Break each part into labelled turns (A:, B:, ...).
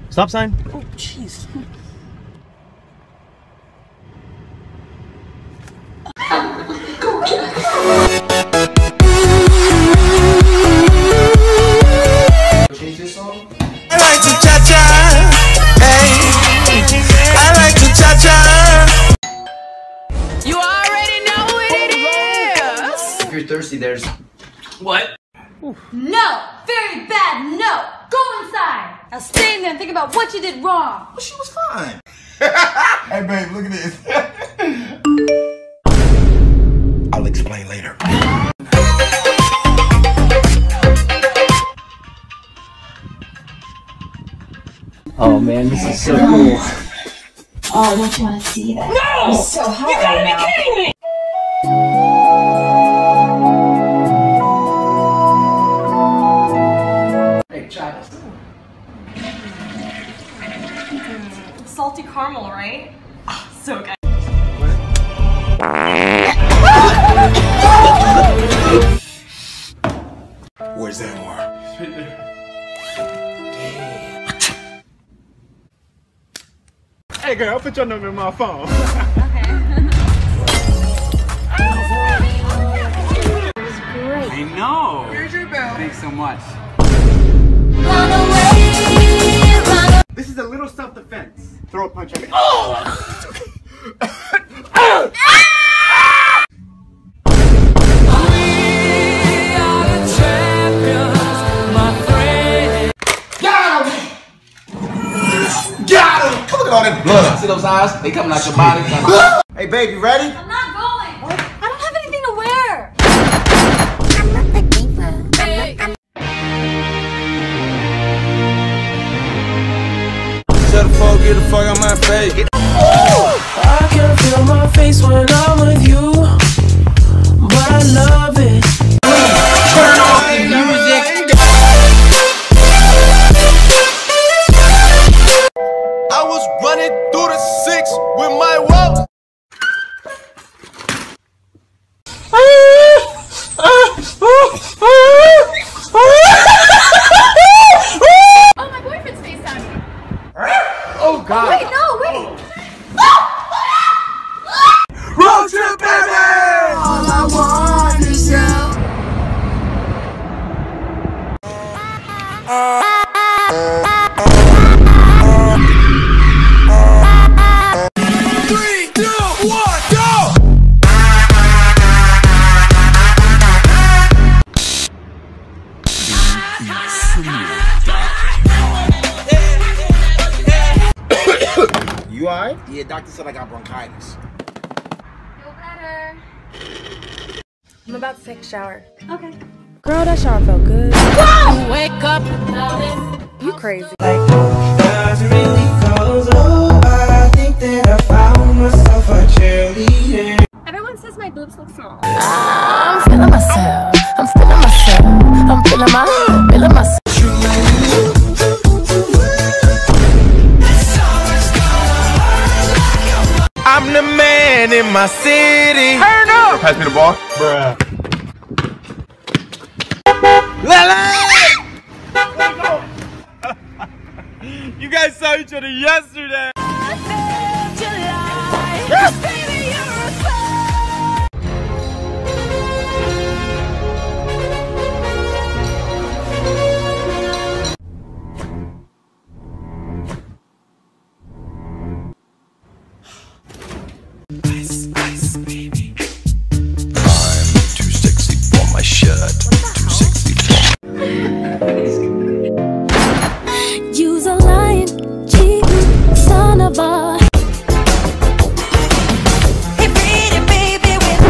A: Stop sign.
B: Oh, jeez.
C: Change this song?
D: I like to cha-cha, hey. I like to cha-cha.
E: You already know what it is.
C: If you're thirsty, there's... What?
F: No! Very bad, no! Go inside! Now stay in there and think about what you did wrong!
D: Well, she was fine. Hey, babe, look at this. I'll explain later.
A: Oh man, this is so cool.
F: Oh, don't you want to see that? No! I'm so hot right now.
E: Kidding me.
C: Hey, try this.
E: Salty caramel, right? So good.
D: Where's Anwar?
C: It's right there.
A: Hey girl, I'll put your number in my phone.
G: I know. Here's your bill. Thanks so much.
A: This is a little self-defense. Throw a punch at me.
D: Got him! Look at all that blood.
C: See those eyes? They coming out your body.
D: Hey, babe, you ready?
F: I'm not going! I don't have anything to wear!
D: Shut the fuck, get the fuck out my face.
H: I can feel my face when I'm with you, but I love it.
D: Turn off the music. I was running through the 6 with my walk.
F: Oh, my boyfriend's FaceTiming me.
C: Oh, God.
F: Wait, no, wait!
D: Road trip, baby! All I want is you. You alright? Yeah, doctor said I got bronchitis.
F: Feel better.
E: I'm about to take a shower.
F: Okay.
E: Girl, that shower felt good.
F: Whoa!
E: Wake up. You crazy.
H: Does it really cause I think that I found myself a cheerleader.
E: Everyone says my boobs look small.
I: I'm feeling myself. I'm feeling myself. I'm feeling myself.
D: I'm the man in my city. Turn up! Pass me the ball. Bruh.
A: You guys saw each other yesterday.
D: Ice, baby. I'm too sexy for my shirt. Too sexy for
I: You's a lying, cheating son of a. Hey, pretty baby with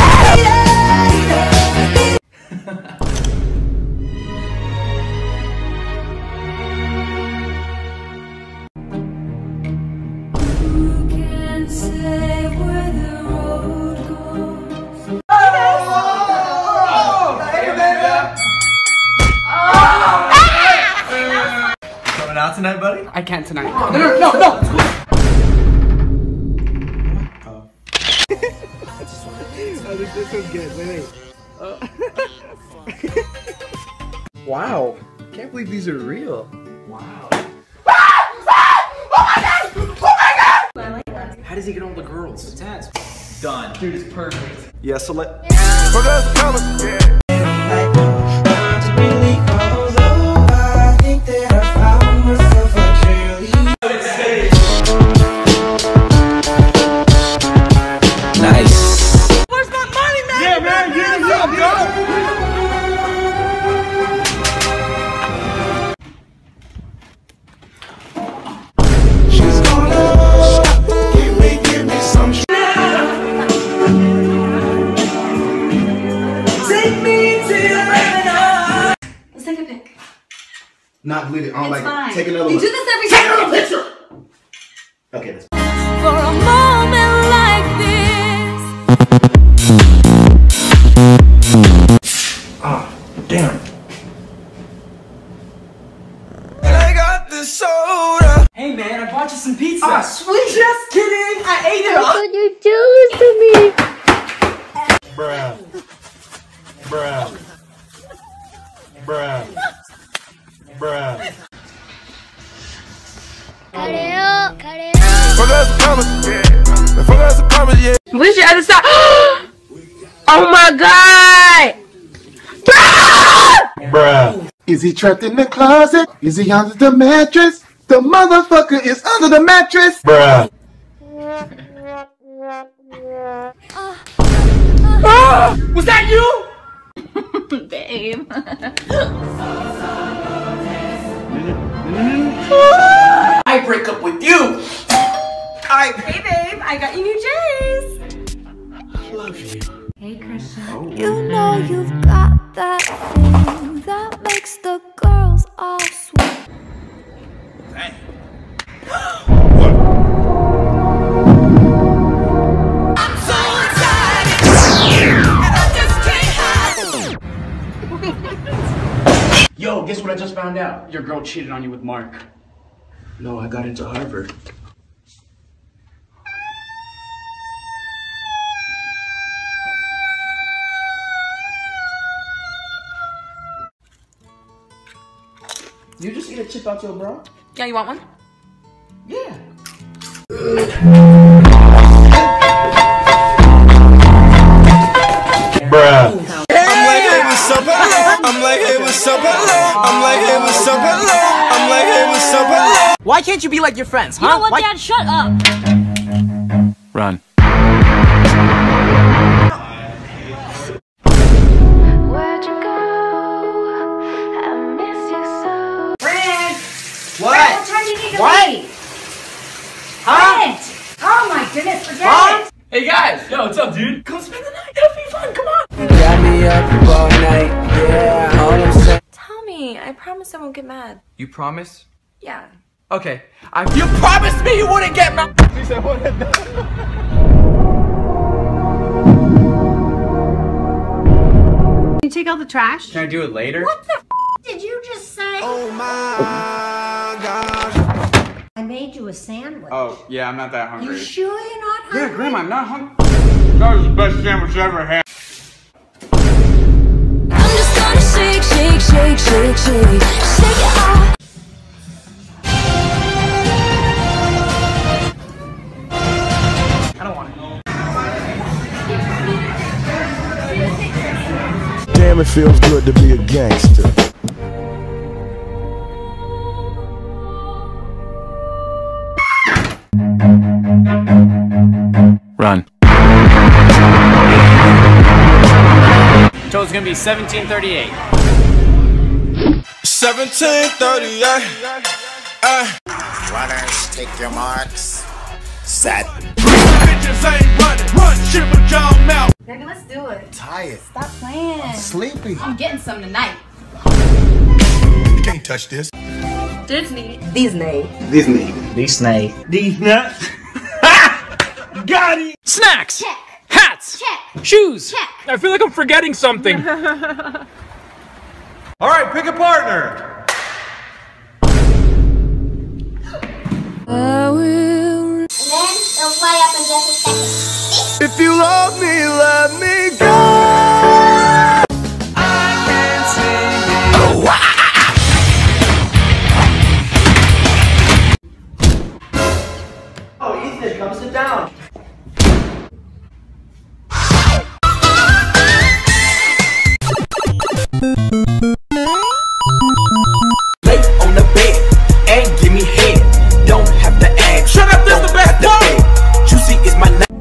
F: You can't say where the road goes.
C: Coming out tonight, buddy?
G: I can't tonight.
C: No.
A: Oh, this was good. Wait.
C: Wow. Can't believe these are real. Wow. How does he get all the girls? It's tats. Done. Dude, it's perfect.
B: Yeah, so let.
A: Not bleed it. I don't like
F: fine.
A: it. Take another
F: You
A: one.
F: do this every time.
A: Take another picture. Okay, that's
F: For a moment like this.
B: Ah, damn.
H: I got the soda.
C: Hey man, I bought you some pizza.
B: Ah, sweet.
C: Just kidding. I ate it.
E: Could you do this to me?
B: Bruh. Bruh. Bruh. Bruh.
E: Where's your other side? Oh my god!
B: Bruh.
A: Is he trapped in the closet? Is he under the mattress? The motherfucker is under the mattress.
B: Bruh.
C: Was that you?
F: Babe.
C: I break up with you.
F: Hey babe, I got you new J's.
C: Love you.
F: Hey Christian.
J: You know you've got that thing that makes the girls all sweat.
H: I'm so excited. I just can't hide.
C: Yo, guess what I just found out? Your girl cheated on you with Mark. No, I got into Harvard. You just eat a chip out your bra?
E: Yeah, you want one?
C: Yeah.
B: Bruh.
H: I'm like, hey, what's up, hello? I'm like, hey, what's up, hello? I'm like, hey, what's up, hello? I'm like, hey, what's up, hello?
C: Why can't you be like your friends, huh?
F: You know what, Dad? Shut up.
D: Run.
J: Where'd you go? I miss you so.
F: Brent!
C: What?
F: What time do you need to leave? Brent! Oh my goodness, forget it.
C: Hey guys! Yo, what's up, dude? Come spend the night. It'll be fun. Come on.
H: Got me up all night, yeah, all I'm saying.
E: Tell me. I promise I won't get mad.
C: You promise?
E: Yeah.
C: Okay. You promised me you wouldn't get mad.
F: Can you take out the trash?
C: Can I do it later?
F: What the did you just say?
H: Oh my gosh.
F: I made you a sandwich.
C: Oh, yeah, I'm not that hungry.
F: You sure you're not hungry?
C: Yeah, Grandma, I'm not hungry. That was the best sandwich I ever had.
J: I'm just gonna shake, shake, shake, shake, shake. Shake it off.
C: I don't want it.
B: Damn, it feels good to be a gangster.
D: Run.
C: So it's gonna be 1738.
H: 1738.
K: Runners, take your marks. Set.
F: Baby, let's do it.
K: Tired.
F: Stop playing.
K: Sleepy.
F: I'm getting some tonight.
K: You can't touch this.
E: Disney.
A: Disney.
C: These nuts. Got it.
L: Snacks!
F: Check.
L: Hats!
F: Check.
L: Shoes!
F: Check.
L: I feel like I'm forgetting something.
B: All right, pick a partner.
F: And then they'll fly up in just a second.
H: If you love me, let me go. I can't sing it.
C: Oh, Ethan. kid, come sit down.
H: Lay on the bed and give me head. Don't have to ask.
L: Shut up, this the best part.
H: Juicy is my name.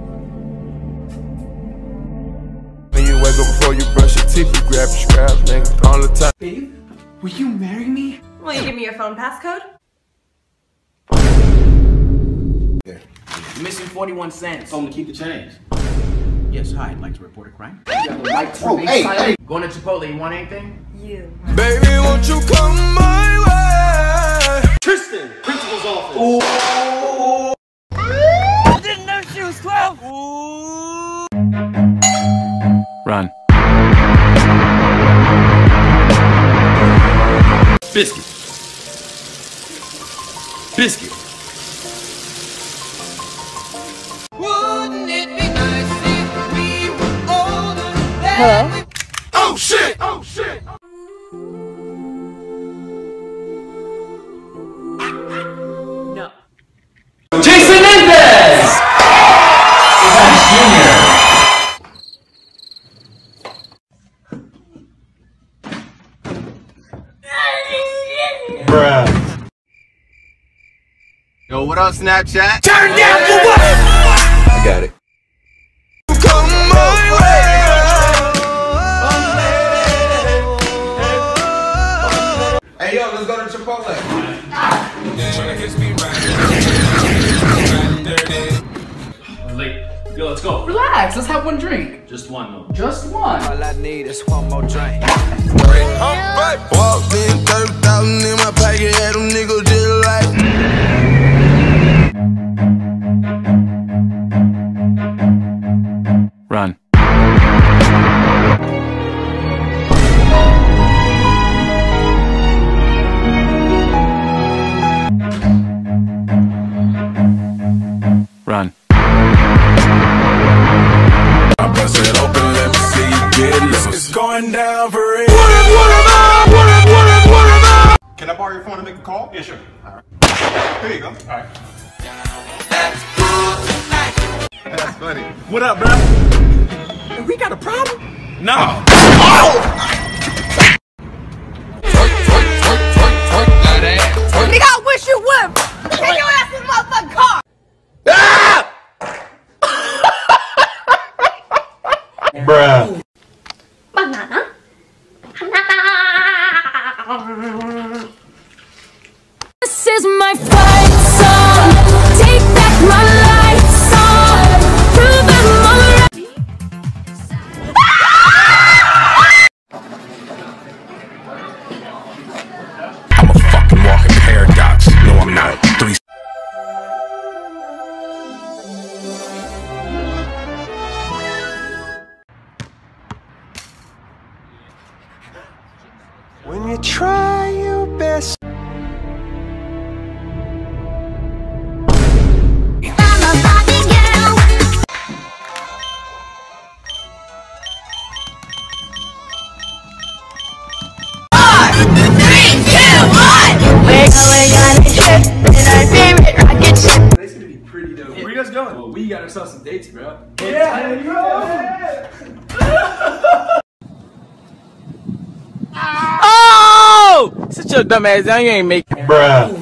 K: When you wake up before you brush your teeth, you grab your scraps, nigga, all the time.
C: Babe, will you marry me?
G: Will you give me your phone passcode?
C: You're missing 41 cents.
M: Told him to keep the change.
C: Yes, hi, I'd like to report a crime. You have the right to remain silent. Going to Chipotle, you want anything?
G: You.
K: Baby, won't you come my way?
M: Tristan, principal's office.
G: I didn't know she was 12.
L: Run.
M: Biscuit. Biscuit.
H: Wouldn't it be nice if we were older?
I: Hello?
K: Oh shit! Oh shit!
G: No.
C: Jason Mendez! Junior.
B: Bruh.
K: Yo, what up, Snapchat?
H: Turn down for what?
K: I got it. Come my way. Hey, yo, let's go to Chipotle.
C: Late. Yo, let's go.
N: Relax, let's have one drink.
C: Just one, though.
N: Just one.
H: All I need is one more drink.
K: Walked in, 30,000 in my pocket, had them niggas just like.
L: Run. Run.
K: I bust it open, let me see you get loose. It's going down for real.
B: Can I borrow your phone to make a call? Yeah, sure. All right. Here you go. All right.
K: That's funny.
B: What up, bro?
L: We got a problem?
B: No.
G: Nigga, I wish you would. Take your ass in the motherfucking car.
B: Bruh.
E: Banana.
J: This is my fight song. Take back my life song. Prove I'm alright.
K: I'm a fucking walking paradox. No, I'm not. 3.
H: When you try your best.
C: Today's gonna be pretty dope. Where you guys going? Well, we got ourselves some dates, bro. Yeah!
L: Oh! Sit your dumb ass down, you ain't make.
B: Bruh.